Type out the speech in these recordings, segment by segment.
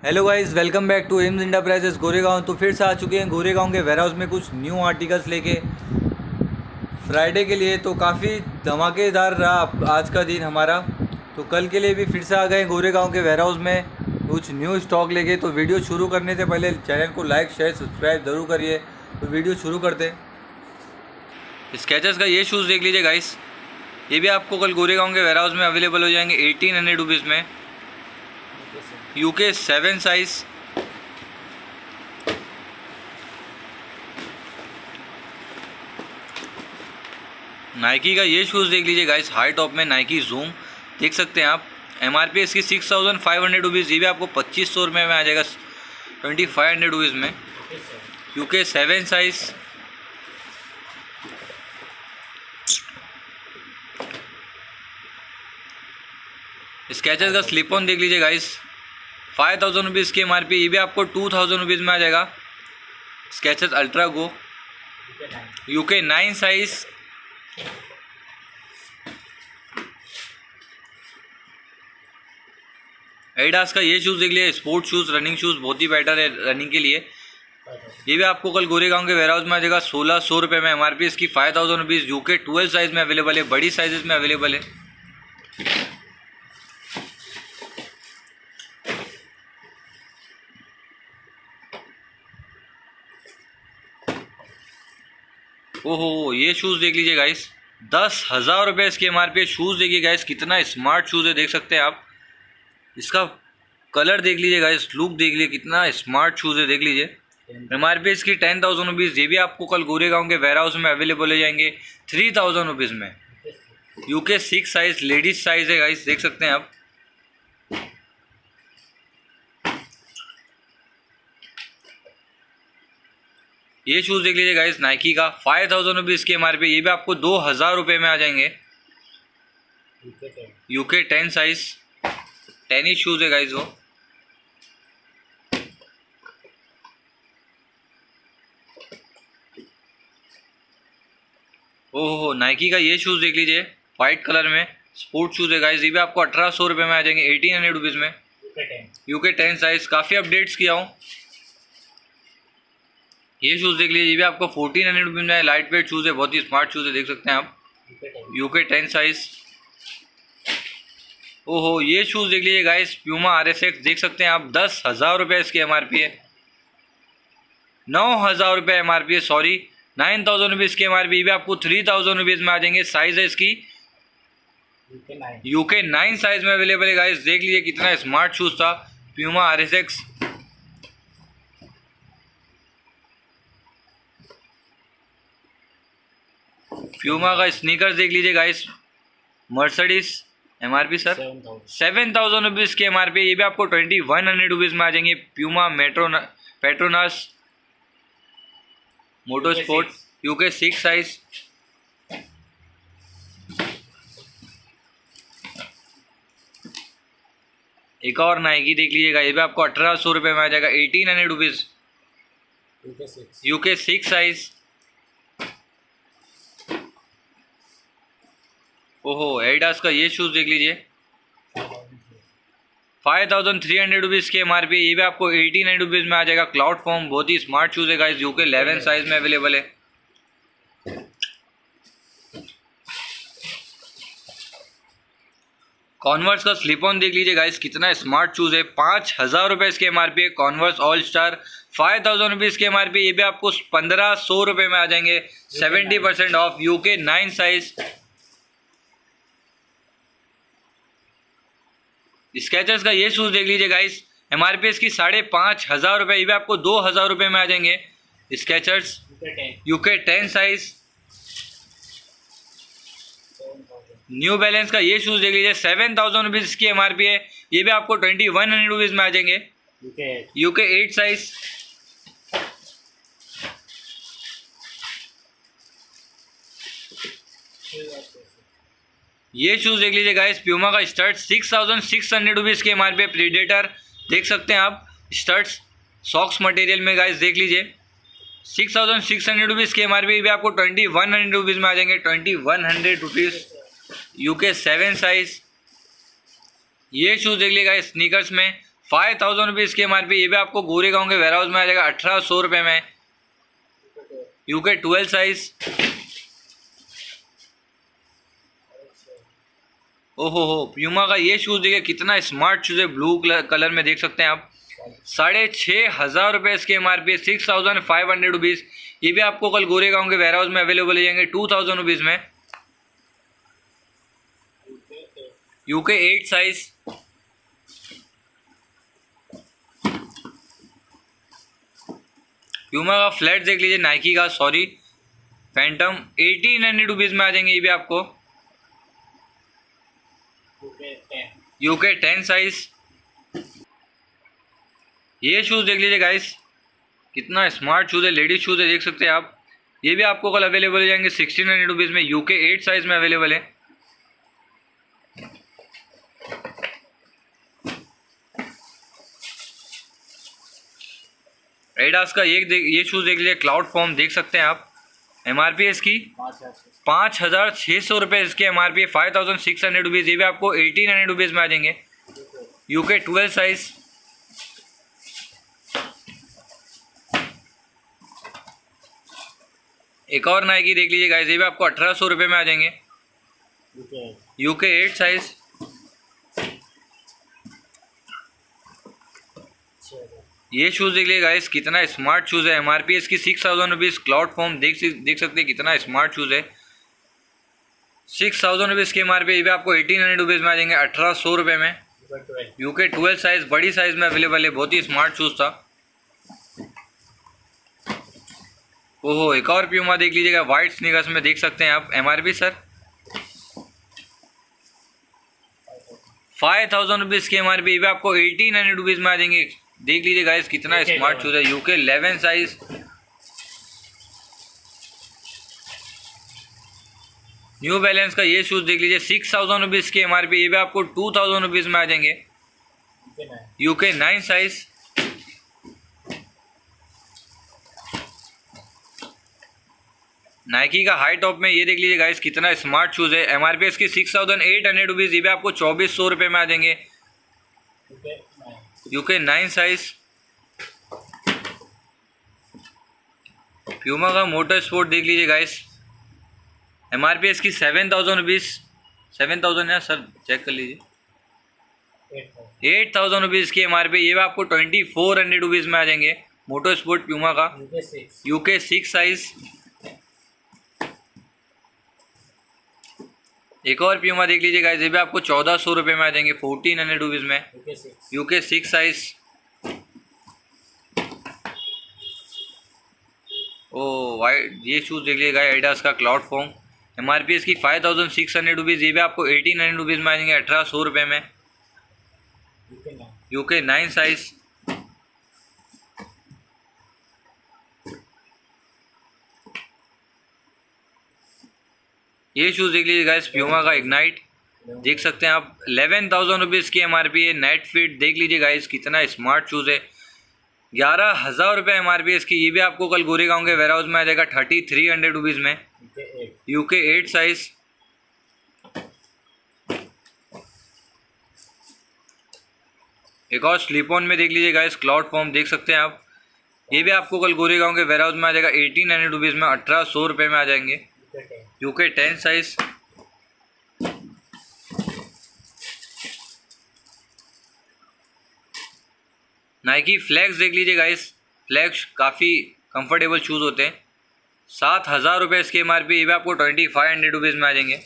Hello guys, welcome back to Aims enterprises Goregaon. तो फिर से आ चुके हैं गोरेगांव के वेयर हाउस में कुछ न्यू आर्टिकल्स लेके फ्राइडे के लिए। तो काफ़ी धमाकेदार रहा आज का दिन हमारा। तो कल के लिए भी फिर से आ गए गोरेगांव के वेयर हाउस में कुछ न्यू स्टॉक लेके। तो वीडियो शुरू करने से पहले चैनल को लाइक शेयर सब्सक्राइब ज़रूर करिए। तो वीडियो शुरू करते हैं। स्केचर्स का ये शूज़ देख लीजिए गाइस, ये भी आपको कल गोरेगांव के वेयर हाउस में अवेलेबल हो जाएंगे 1800 रुपीज़ में। UK 7 size. नाइकी का ये शूज़ देख लीजिए गाइस, हाई टॉप में नाइकी जूम देख सकते हैं आप। एमआरपी इसकी 6500 रुपीज़, ये भी आपको 2500 रुपये में आ जाएगा 2500 रुपीज़ में। UK 7 size. स्केचर्स का स्लिप ऑन देख लीजिए गाइस, 5000 रुपीज़ की एमआरपी, ये भी आपको 2000 रुपीज़ में आ जाएगा। Skechers ultra go UK 9 size. Adidas का ये शूज़ देख लिया, स्पोर्ट शूज़ रनिंग शूज़ बहुत ही बेटर है रनिंग के लिए। ये भी आपको कल गोरेगांव के वेयर हाउस में आ जाएगा 1600 रुपये में। एमआरपी इसकी 5000 रुपीज़। यूके 12 साइज में अवेलेबल है, बड़ी साइजेस में अवेलेबल है। ओहो, ये शूज़ देख लीजिए गाइस, 10,000 रुपये इसकी एमआरपी। शूज़ देखिए गाइस, कितना स्मार्ट शूज़ है, देख सकते हैं आप। इसका कलर देख लीजिए गाइस, लुक देख लीजिए, कितना स्मार्ट शूज़ है, देख लीजिए। एमआरपी इसकी 10,000 रुपीज़। ये भी आपको कल गोरेगांव के वेयर हाउस में अवेलेबल हो जाएंगे 3000 रुपीज़ में। यूके 6 साइज, लेडीज साइज है गाइस, देख सकते हैं आप। ये शूज़ देख लीजिए गाइस, नाइकी का 5000 रुपीज़ की एमआरपी, ये भी आपको 2000 रुपये में आ जाएंगे। यूके 10 साइज, टेनिस शूज़ है गाइस वो। ओहो, नाइकी का ये शूज़ देख लीजिए, वाइट कलर में स्पोर्ट शूज़ है गाइस, ये भी आपको 1800 रुपये में आ जाएंगे 1800 रुपीज़ में। यूके 10 साइज, काफ़ी अपडेट्स किया हूँ। ये शूज़ देख लीजिए, ये भी आपको 1400 रुपीज़ में है। लाइट वेट शूज़ है, बहुत ही स्मार्ट शूज़ है, देख सकते हैं आप। UK 10 size. ओहो, ये शूज़ देख लीजिए गाइस, प्यूमा RSX, देख सकते हैं आप। 10,000 रुपये इसकी एमआरपी है। 9,000 रुपये एमआरपी है, सॉरी 9,000 रुपीज़ की एमआरपी, ये भी आपको 3000 रुपीज़ में आ जाएंगे। साइज़ है इसकी यूके 9 साइज में अवेलेबल है गाइस, देख लीजिए कितना स्मार्ट शूज़ था, प्यूमा RSX। प्यूमा का स्नीकर्स देख लीजिए guys, Mercedes. MRP sir 7000 rupees की एमआरपी, ये भी आपको 2100 रुपीज़ में आ जाएंगे। Puma Petronas moto sport, UK 6 size. एक और नाइकी देख लीजिएगा, ये भी आपको 1800 रुपये में आ जाएगा 1800 रुपीज़। UK 6 size. ओहो, एडिडास का ये शूज़ देख लीजिए, 5300 रुपीज़ की एमआरपी, ये भी आपको 1800 रुपीज़ में आ जाएगा। क्लाउड फॉर्म बहुत ही स्मार्ट शूज़ है गाइस, यूके 11 साइज में अवेलेबल है। कॉन्वर्स का स्लिप ऑन देख लीजिए गाइस, कितना स्मार्ट शूज़ है, 5000 रुपये इसकी एमआरपी है। कॉन्वर्स ऑल स्टार 5000 रुपीज़ की एमआरपी, ये भी आपको 1500 रुपये में आ जाएंगे 70% ऑफ। UK 9 size. स्केचर्स का ये शूज़ देख लीजिए गाइस, एमआरपी इसकी 5500 रुपये, ये भी आपको 2000 रुपये में आ जाएंगे। Skechers UK 10 size. New balance का ये शूज़ देख लीजिए, 7000 रुपीज़ की एमआरपी है, ये भी आपको 2100 रुपीज़ में आ जाएंगे। UK 8 size. ये शूज़ देख लीजिए गाइस, प्यूमा का स्टर्ट 6600 रुपीज़ की एमआरपी है। प्रीडेटर देख सकते हैं आप, स्टर्ट्स सॉक्स मटेरियल में गाइस, देख लीजिए 6600 रुपीज़ की एमआरपी, भी आपको 2100 रुपीज़ में आ जाएंगे 2100 रुपीज़। UK 7 size. ये शूज़ देख लीजिएगा स्नीकर्स में ₹5000 की MRP। ये भी आपको गोरेगांव के वेयर हाउस में आ जाएगा 1800 रुपये में। UK 12 size. ओहो हो, प्यूमा का ये शूज़ देखिए कितना स्मार्ट शूज़ है, ब्लू कलर में देख सकते हैं आप। 6500 इसके MRP, 6500 रुपीज़। ये भी आपको कल गोरेगांव के वेयर हाउस में अवेलेबल हो जाएंगे 2000 रुपीज़ में। UK 8 size. प्यूमा का फ्लैट देख लीजिए, नाइकी का, सॉरी फैंटम, 1800 रुपीज़ में आ जाएंगे ये भी आपको। UK 10 size. ये शूज़ देख लीजिए गाइस, कितना स्मार्ट शूज़ है, लेडीज शूज़ है, देख सकते हैं आप। ये भी आपको कल अवेलेबल हो जाएंगे 1600 रुपीज़ में। UK 8 साइज में अवेलेबल है। एडिडास का ये शूज़ देख लीजिए, क्लाउड फॉर्म, देख सकते हैं आप। MRP इसकी 5600 रुपये इसकी MRP, 5600 रुपीज़। ये भी आपको 1800 रुपीज़ में आ जाएंगे। UK 12 size. एक और नाइकी देख लीजिए गाइस, ये भी आपको 1800 रुपये में आ जाएंगे। UK 8 size. ये शूज़ देख लीजिए गाइस, कितना स्मार्ट शूज़ है। MRP इसकी 6000 रुपीज़। क्लाउड फॉर्म देख सकते हैं कितना स्मार्ट शूज़ है। 6000 रुपीज़ की MRP। ये भी आपको 1800 रुपीज़ में आ जाएंगे, 1800 रुपये में। UK 12 साइज, बड़ी साइज में अवेलेबल है। बहुत ही स्मार्ट शूज़ था। ओहो, एक और प्यूमा देख लीजिएगा, वाइट स्नीकर्स में, देख सकते हैं आप। MRP सर 5000 रुपीज़ की MRP। ये भी आपको 1800 रुपीज़ में आ जाएंगे। देख लीजिए गाइस, कितना स्मार्ट शूज़ है। UK 11 size. न्यू बैलेंस का ये शूज़ देख लीजिए, 6000 रुपीज़ की MRP। ये भी आपको 2000 रुपीज़ में आ जाएंगे। UK 9 size. नाइकी का हाई टॉप में ये देख लीजिए गाइस, कितना स्मार्ट शूज़ है। MRP इसकी 6800 रुपीज़। ये भी आपको 2400 रुपये में आ जाएंगे। UK 9 size. प्यूमा का मोटर स्पोर्ट देख लीजिए गाइस, MRP इसकी 7000 रुपीज़। 7000 है सर, चेक कर लीजिए। 8000 रुपीज़ की MRP। ये भी आपको 2400 रुपीज़ में आ जाएंगे। मोटर स्पोर्ट प्यूमा का, UK 6 साइज। एक और प्यूमा देख लीजिए गाइस, ये भी आपको 1400 रुपये में आ जाएंगे, 1400 रुपीज़ में। UK 6 size. ओ वाइट, ये शूज़ देख लीजिए गाइस, एडिडास का क्लाउड फॉर्म। MRP इसकी 5600 रुपीज़। ये भी आपको 1800 रुपीज़ में आ जाएंगे, 1800 रुपये में। UK 9 size. ये शूज़ देख लीजिए गाइस, प्यूमा का इग्नाइट, देख सकते हैं आप। 11000 रुपीज़ की MRP है। नेट फिट देख लीजिए गाइस, कितना स्मार्ट शूज़ है। 11000 रुपये MRP इसकी। ये भी आपको कल गोरेगांव के वेयर हाउस में आ जाएगा 3300 रुपीज़ में। UK 8 size. एक और स्लिप ऑन में देख लीजिए गाइस, क्लाउड फॉर्म, देख सकते हैं आप। ये भी आपको कल गोरेगांव के वेयर हाउस में आ जाएगा 1800 रुपीज़ में, 1800 रुपये में आ जाएंगे। UK 10 size. नाइकी फ्लैक्स देख लीजिए गाइस, फ्लैक्स काफ़ी कंफर्टेबल शूज़ होते हैं। 7000 रुपये इसकी MRP। ये भी आपको 2500 रुपीज़ में आ जाएंगे।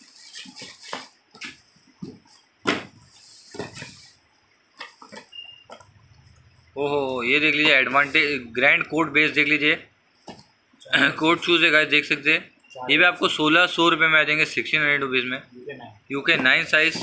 ओहो, ये देख लीजिए, एडवांटेज ग्रैंड कोट बेस देख लीजिए, कोट शूज़ है गाइस, देख सकते हैं। ये भी आपको 1600 रुपये में आ जाएंगे, 1600 रुपीज़ में। UK 9 size.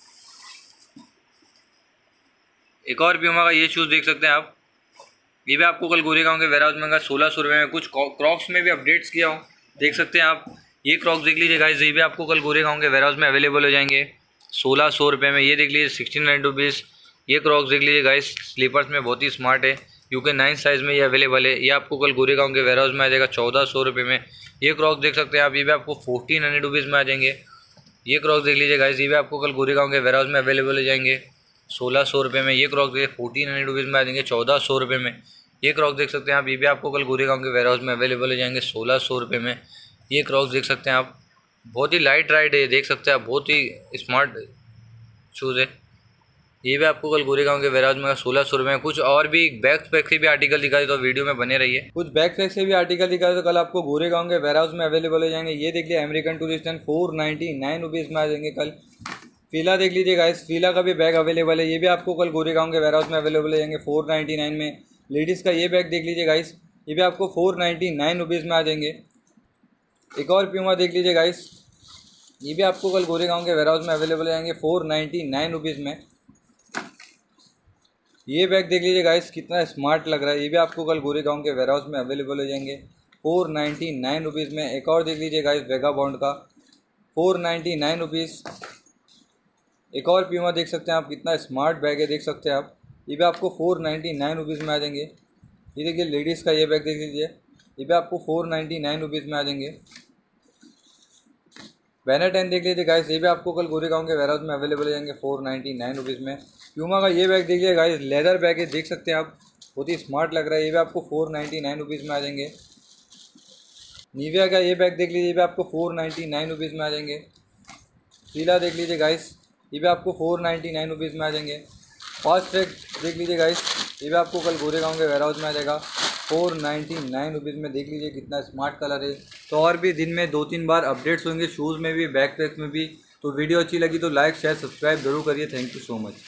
एक और प्यूमा का ये शूज़ देख सकते हैं आप। ये भी आपको कल गोरेगांव के वेयर हाउस में 1600 रुपये में। कुछ क्रॉक्स में भी अपडेट्स किया हूँ, देख सकते हैं आप। ये क्रॉक्स देख लीजिए गाइस, ये भी आपको कल गोरेगांव के वेयर हाउस में अवेलेबल हो जाएंगे 1600 रुपये में। ये देख लीजिए 1600 रुपीज़। ये क्रॉक्स देख लीजिए गाइस, स्लीपर्स में बहुत ही स्मार्ट है। UK 9 साइज़ में ये अवेलेबल है। ये आपको कल गोरेगांव के वेयर हाउस में आ जाएगा 1400 रुपये में। ये क्रॉक्स देख सकते हैं आप, ये भी आपको 1400 रुपीज़ में आ जाएंगे। ये क्रॉक्स देख लीजिए गाइस, ये भी आपको कल गोरेगांव के वेयर हाउस में अवेलेबल हो जाएंगे 1600 रुपये में। ये क्रॉक्स देखिए 1400 रुपीज़ में आ जाएंगे 1400 रुपये में। ये क्रॉक्स देख सकते हैं आप, ये भी आपको कल गोरेगांव के वेयर हाउस में अवेलेबल हो जाएंगे 1600 रुपये में। ये क्रॉक्स देख सकते हैं आप, बहुत ही लाइट राइड है, देख सकते हैं आप, बहुत ही स्मार्ट शूज़ है। ये भी आपको कल गोरेगांव के वेयर हाउस में 1600 रुपये में। कुछ और भी बैक पैक से भी आर्टिकल दिखाई तो वीडियो में बने रहिए। कुछ बैक पैक से भी आर्टिकल दिखाई तो कल आपको गोरेगांव के वेयर हाउस में अवेलेबल हो जाएंगे। ये देख लीजिए अमेरिकन टूरिस्टन 499 रुपीज़ में आ जाएंगे कल। फीला देख लीजिए गाइस, फीला का भी बैग अवेलेबल है। ये भी आपको कल गोरेगांव के वेयर हाउस में अवेलेबल हो जाएंगे 499 में। लेडीज़ का ये बैग देख लीजिए गाइस, ये भी आपको 499 रुपीज़ में आ जाएंगे। एक और प्यूमा देख लीजिए गाइस, ये भी आपको कल गोरेगांव के वेयर हाउस में अवेलेबल हो जाएंगे 499 रुपीज़ में। ये बैग देख लीजिए गाइस, कितना स्मार्ट लग रहा है। ये भी आपको कल गोरेगांव के वेयर हाउस में अवेलेबल हो जाएंगे 499 रुपीज़ में। एक और देख लीजिए गाइस वेगा बॉन्ड का 499 रुपीज़। एक और प्यूमा देख सकते हैं आप, कितना स्मार्ट बैग है, देख सकते हैं आप। ये भी आपको 499 रुपीज़ में आ जाएंगे। ये देखिए लेडीज़ का ये बैग देख लीजिए, ये भी आपको 499 रुपीज़ में आ जाएंगे। बैनर 10 देख लीजिए गाइस, ये भी आपको कल गोरेगांव के वेयर हाउस में अवेलेबल हो जाएंगे 499 रुपीज़ में। प्यूमा का ये बैग देखिए गाइस, लेदर बैग है, देख सकते हैं आप, बहुत ही स्मार्ट लग रहा है। ये भी आपको 499 रुपीज़ में आ जाएंगे। निविया का ये बैग देख लीजिए, ये भी आपको 499 रुपीज़ में आ जाएंगे। फीला देख लीजिए गाइस, ये भी आपको 499 रुपीज़ में आ जाएंगे। फास्ट ट्रैक देख लीजिए गाइस, ये भी आपको कल गोरेगांव के वेयर हाउस में आ जाएगा 499 रुपीज़ में। देख लीजिए कितना स्मार्ट कलर है। तो और भी दिन में 2-3 बार अपडेट्स होंगे शूज़ में भी, बैक पैक में भी। तो वीडियो अच्छी लगी तो लाइक शेयर सब्सक्राइब जरूर करिए। Thank you so much.